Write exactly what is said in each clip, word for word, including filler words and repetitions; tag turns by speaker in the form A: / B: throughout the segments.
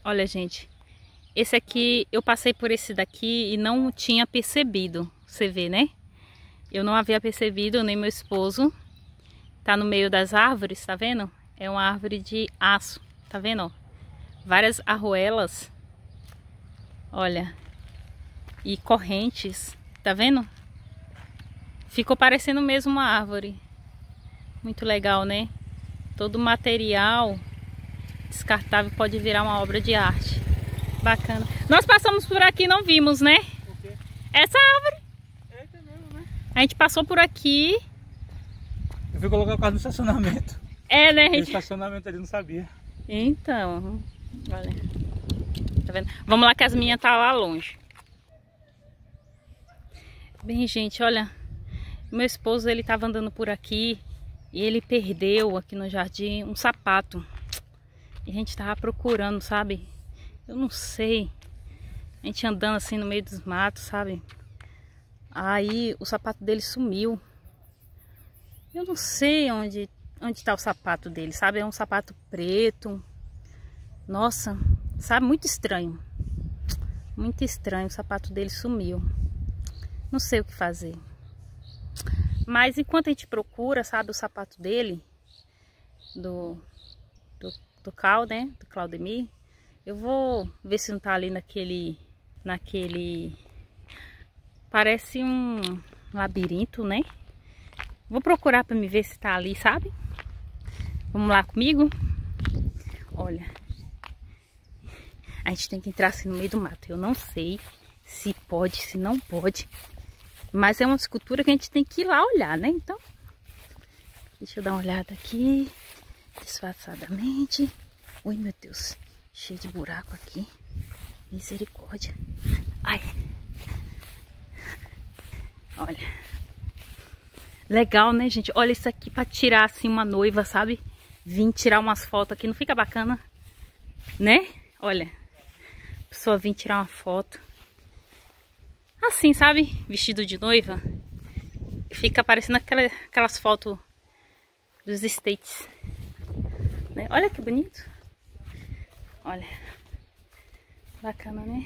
A: Olha, gente, esse aqui, eu passei por esse daqui e não tinha percebido, você vê, né? Eu não havia percebido, nem meu esposo. Tá no meio das árvores, tá vendo? É uma árvore de aço, tá vendo? Ó? Várias arruelas, olha, e correntes, tá vendo? Ficou parecendo mesmo uma árvore. Muito legal, né? Todo material descartável pode virar uma obra de arte. Bacana. Nós passamos por aqui e não vimos, né?
B: O quê?
A: Essa árvore.
B: Eita mesmo, né?
A: A gente passou por aqui.
B: Eu fui colocar o carro no estacionamento.
A: É, né,
B: O
A: gente?
B: estacionamento ali não sabia.
A: Então, olha. Tá vendo? Vamos lá que as minhas tá lá longe. Bem, gente, olha. Meu esposo, ele tava andando por aqui e ele perdeu aqui no jardim um sapato. E a gente tava procurando, sabe? Eu não sei. A gente andando assim no meio dos matos, sabe? Aí o sapato dele sumiu. Eu não sei onde, onde tá o sapato dele, sabe? É um sapato preto. Nossa, sabe? Muito estranho. Muito estranho. O sapato dele sumiu. Não sei o que fazer. Mas enquanto a gente procura, sabe? O sapato dele, do, do, do Cal, né? Do Claudemir. Eu vou ver se não tá ali naquele... Naquele... Parece um labirinto, né? Vou procurar pra me ver se tá ali, sabe? Vamos lá comigo? Olha. A gente tem que entrar assim no meio do mato. Eu não sei se pode, se não pode. Mas é uma escultura que a gente tem que ir lá olhar, né? Então, deixa eu dar uma olhada aqui. Disfarçadamente. Ui, meu Deus. Cheio de buraco aqui. Misericórdia. Ai. Olha. Legal, né, gente? Olha isso aqui pra tirar, assim, uma noiva, sabe? Vim tirar umas fotos aqui. Não fica bacana? Né? Olha. A pessoa vir tirar uma foto. Assim, sabe? Vestido de noiva. Fica parecendo aquela, aquelas fotos dos States. Né? Olha que bonito. Olha. Bacana, né?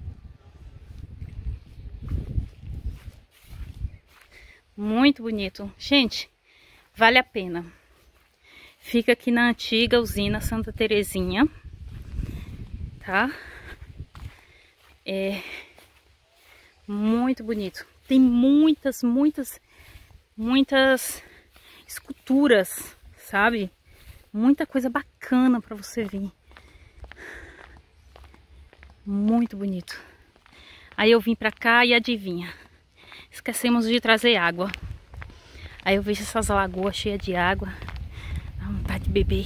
A: Muito bonito. Gente, vale a pena. Fica aqui na antiga usina Santa Terezinha. Tá? É muito bonito. Tem muitas, muitas, muitas esculturas, sabe? Muita coisa bacana pra você ver. Muito bonito. Aí eu vim pra cá e adivinha? Esquecemos de trazer água. Aí eu vejo essas lagoas cheias de água. Dá vontade de beber.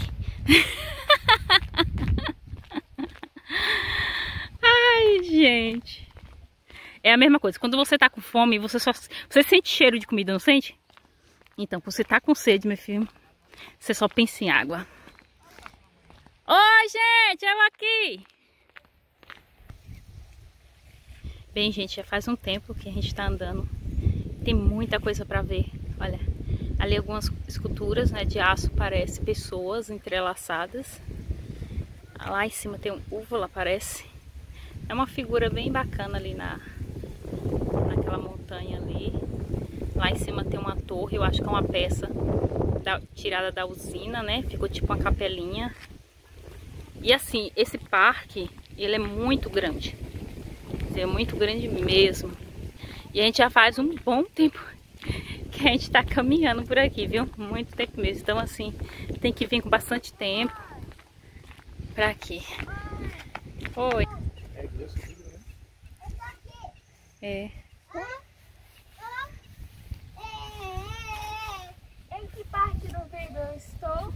A: Ai, gente. É a mesma coisa. Quando você tá com fome, você só... Você sente cheiro de comida, não sente? Então, quando você tá com sede, meu filho, você só pensa em água. Oi, gente, eu aqui. Bem, gente, já faz um tempo que a gente tá andando. Tem muita coisa pra ver. Olha, ali algumas esculturas, né, de aço, parece pessoas entrelaçadas. Lá em cima tem um úvula, parece. É uma figura bem bacana ali na, naquela montanha ali. Lá em cima tem uma torre, eu acho que é uma peça da, tirada da usina, né? Ficou tipo uma capelinha. E assim, esse parque, ele é muito grande. É muito grande mesmo. E a gente já faz um bom tempo que a gente tá caminhando por aqui, viu? Muito tempo mesmo. Então assim, tem que vir com bastante tempo pra aqui. Oi. É.
C: Em que parte do vídeo eu estou?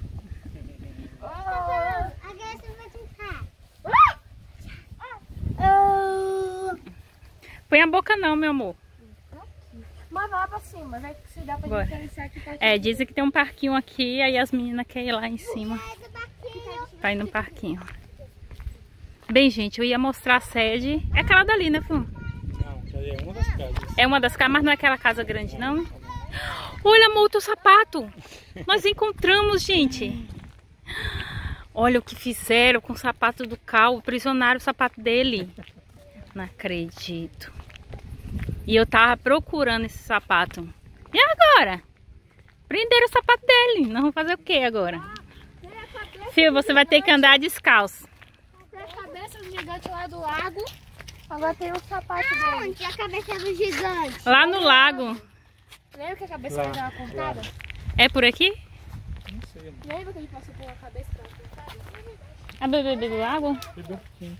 A: Põe a boca não, meu amor.
C: Mas vai lá pra cima, vai que se dá pra
A: Bora.
C: diferenciar aqui. Tá.
A: É, dizem que tem um parquinho aqui, aí as meninas querem ir lá em cima. Pra ir no parquinho. Bem, gente, eu ia mostrar a sede. É aquela dali, né, Fum?
B: Não, é uma das casas.
A: É uma das casas, mas não é aquela casa grande, não? Olha, amor, o teu sapato. Nós encontramos, gente. Olha o que fizeram com o sapato do Cal. Aprisionaram o sapato dele. Não acredito. E eu tava procurando esse sapato. E agora? Prenderam o sapato dele. Nós vamos fazer o que agora? Filho, você vai ter que andar descalço.
C: Tem a cabeça do gigante lá do lago. Agora tem o sapato dele. Onde é a cabeça do gigante?
A: Lá no lago.
C: Lembra que a cabeça
B: Lá,
C: dele estava cortada?
A: É por aqui?
B: Não sei.
C: Lembra que ele passou por uma cabeça que estava cortada?
A: A bebê do lago?
B: Pegou sim.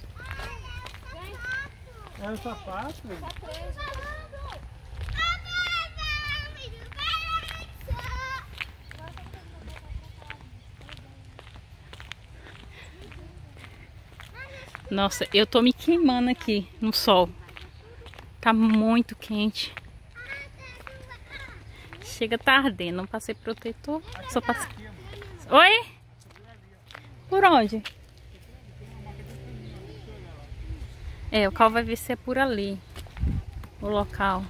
B: É o sapato?
C: Tá preso.
A: Nossa, eu tô me queimando aqui no sol. Tá muito quente. Chega tá ardendo. Não passei protetor. Só passei. Oi? Por onde? É, o Cal vai ver se é por ali. O local.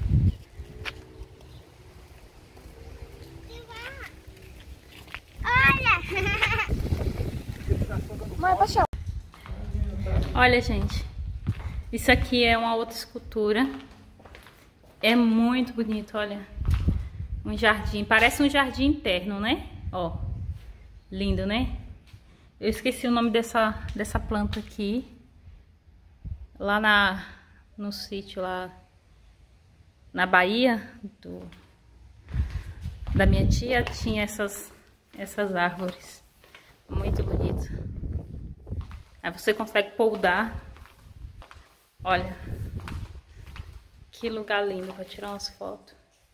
C: Mãe, paixão.
A: Olha, gente. Isso aqui é uma outra escultura. É muito bonito, olha. Um jardim. Parece um jardim interno, né? Ó. Lindo, né? Eu esqueci o nome dessa, dessa planta aqui. Lá na, no sítio lá na Bahia do, da minha tia tinha essas, essas árvores. Muito bonito. Aí você consegue poudar. Olha. Que lugar lindo para tirar umas fotos.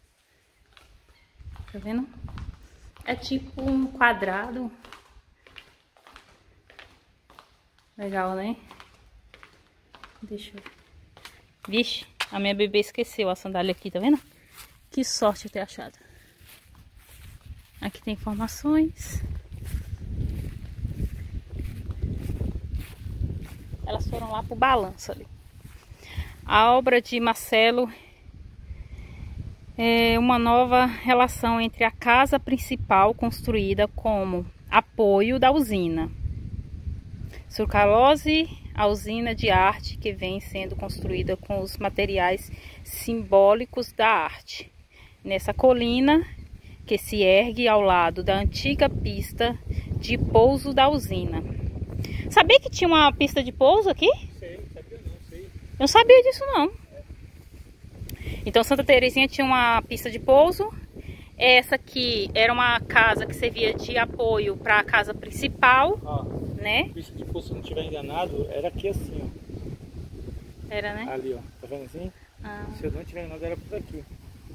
A: Tá vendo? É tipo um quadrado. Legal, né? Deixa eu... Vixe, a minha bebê esqueceu a sandália aqui, tá vendo? Que sorte eu ter achado. Aqui tem informações. Elas foram lá pro balanço ali. A obra de Marcelo é uma nova relação entre a casa principal construída como apoio da usina Sucralose, a usina de arte que vem sendo construída com os materiais simbólicos da arte. Nessa colina que se ergue ao lado da antiga pista de pouso da usina. Sabia que tinha uma pista de pouso aqui?
B: Sei, sabia não, sei.
A: Eu não sabia disso não. Então Santa Terezinha tinha uma pista de pouso. Essa aqui era uma casa que servia de apoio para a casa principal.
B: Ó,
A: né?
B: pista de pouso, se não estiver enganado, era aqui assim, ó.
A: Era, né?
B: Ali, ó. Tá vendo assim?
A: Ah.
B: Se eu não estiver enganado, era por aqui.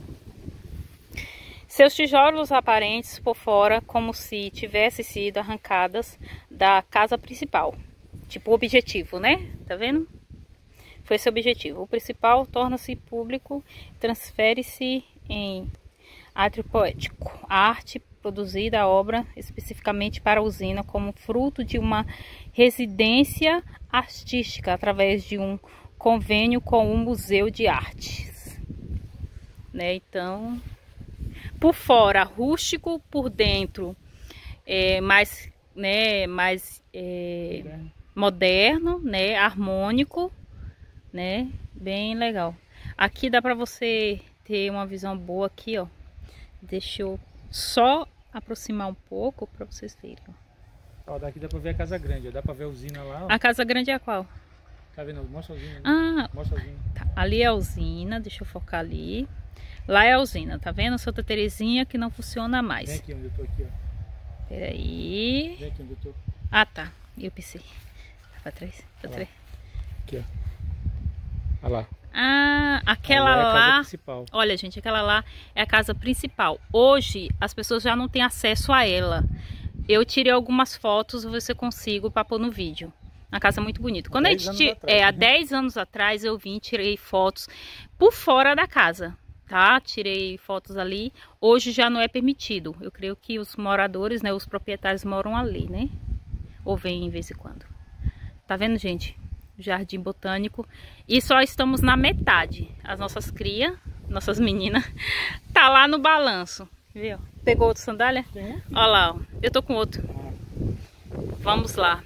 A: Seus tijolos aparentes por fora, como se tivessem sido arrancadas da casa principal. Tipo o objetivo, né? Tá vendo? Foi esse o objetivo. O principal torna-se público, transfere-se em átrio poético. A arte produzida, a obra especificamente para a usina, como fruto de uma residência artística, através de um convênio com o Museu de Artes. Né? Então, por fora rústico, por dentro é mais, né, mais é, moderno, né, harmônico, né, bem legal. Aqui dá para você ter uma visão boa aqui, ó. Deixa eu só aproximar um pouco para vocês verem.
B: Ó, daqui dá pra ver a casa grande, ó. Dá pra ver a usina lá, ó.
A: A casa grande é a qual?
B: Tá vendo? Mostra a usina. Né?
A: Ah,
B: Mostra a usina.
A: tá. Ali é a usina, deixa eu focar ali. Lá é a usina, tá vendo? Santa Terezinha que não funciona mais.
B: Vem aqui onde eu tô aqui, ó.
A: Peraí.
B: Vem aqui onde eu tô.
A: Ah, tá. Eu pensei. Tá pra trás? Pra trás.
B: Aqui, ó. Olha lá.
A: Ah, aquela
B: Ali é a casa
A: lá.
B: principal.
A: Olha, gente, aquela lá é a casa principal. Hoje as pessoas já não têm acesso a ela. Eu tirei algumas fotos, vou ver se eu consigo para pôr no vídeo. Uma casa muito bonita. Quando a
B: dez
A: gente,
B: anos atrás,
A: é, há
B: né?
A: dez anos atrás eu vim, tirei fotos por fora da casa, tá? Tirei fotos ali. Hoje já não é permitido. Eu creio que os moradores, né, os proprietários moram ali, né? Ou vêm em vez em quando. Tá vendo, gente? Jardim botânico. E só estamos na metade. As nossas crias, nossas meninas, tá lá no balanço. Viu? Pegou outro sandália?
B: Tem.
A: Olha lá, ó. Eu tô com outro.
B: Ah.
A: Vamos lá.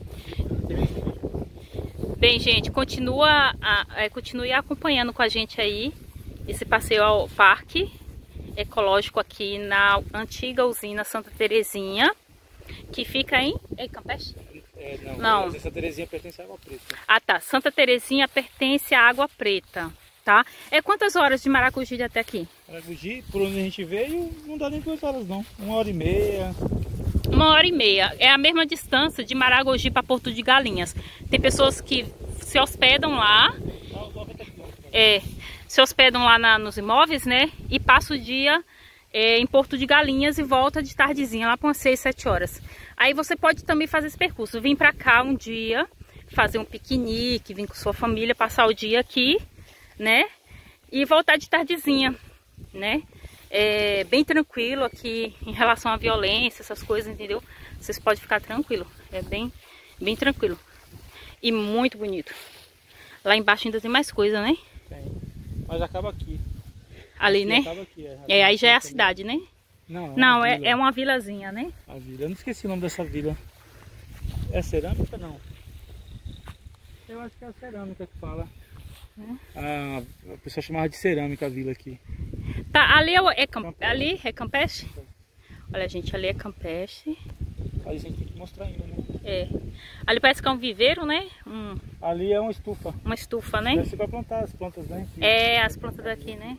A: Bem, gente, continua, a, é, continue acompanhando com a gente aí esse passeio ao parque ecológico aqui na antiga usina Santa Terezinha, que fica em, em Campeche?
B: É, não,
A: não.
B: Santa Terezinha pertence à Água Preta.
A: Ah, tá. Santa Terezinha pertence à Água Preta, tá? É quantas horas de Maragogi até aqui?
B: Maragogi, por onde a gente veio, não dá nem duas horas não. Uma hora e meia.
A: Uma hora e meia. É a mesma distância de Maragogi para Porto de Galinhas. Tem pessoas que se hospedam lá, é, se hospedam lá na, nos imóveis, né? E passa o dia é, em Porto de Galinhas e volta de tardezinha, lá para umas seis, sete horas. Aí você pode também fazer esse percurso. Vir para cá um dia, fazer um piquenique, vir com sua família, passar o dia aqui, né? E voltar de tardezinha, né? É bem tranquilo aqui em relação à violência, essas coisas, entendeu? Vocês podem ficar tranquilo. É bem, bem tranquilo. E muito bonito. Lá embaixo ainda tem mais coisa, né?
B: Tem. Mas acaba aqui.
A: Ali,
B: aqui
A: né?
B: Acaba aqui, é.
A: É, aí já é a cidade, né?
B: Não, é
A: Não,
B: uma
A: é,
B: vila.
A: é uma vilazinha, né?
B: A vila. Eu não esqueci o nome dessa vila. É cerâmica, não? Eu acho que é a cerâmica que fala. É. Ah, a pessoa chamava de cerâmica a vila aqui.
A: Tá, ali é, é, Camp... ali é Campeche? Olha, gente, ali é Campeche.
B: Aí a gente tem que mostrar ainda, né?
A: É. Ali parece que é um viveiro, né? Um...
B: Ali é uma estufa.
A: Uma estufa, né?
B: Deve ser pra plantar as plantas, né?
A: É, as plantas daqui, né?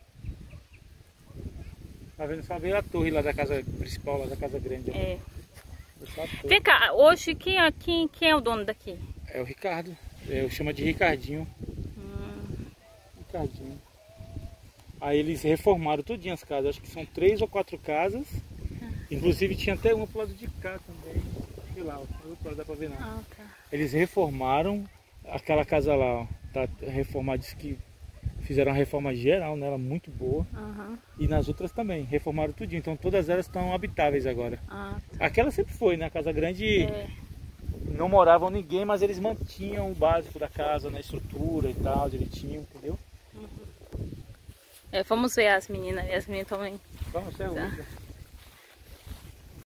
B: Tá vendo? Só veio a torre lá da casa principal, lá da casa grande.
A: É. Vem cá, hoje quem é, quem, quem é o dono daqui?
B: É o Ricardo. Eu chamo de Ricardinho.
A: Hum.
B: Ricardinho. Aí eles reformaram tudinho as casas. Acho que são três ou quatro casas. Inclusive tinha até uma pro lado de cá também. Sei lá, não dá pra ver não.
A: Ah, tá.
B: Eles reformaram aquela casa lá, ó. Tá reformada, diz que fizeram uma reforma geral nela, muito boa.
A: Uhum.
B: E nas outras também, reformaram tudinho. Então todas elas estão habitáveis agora.
A: Ah, tá.
B: Aquela sempre foi, né? A casa grande
A: É.
B: não moravam ninguém, mas eles mantinham o básico da casa, né? Estrutura e tal, direitinho, entendeu?
A: É, vamos ver as meninas. As meninas também.
B: Vamos, é
A: Tá.
B: outra.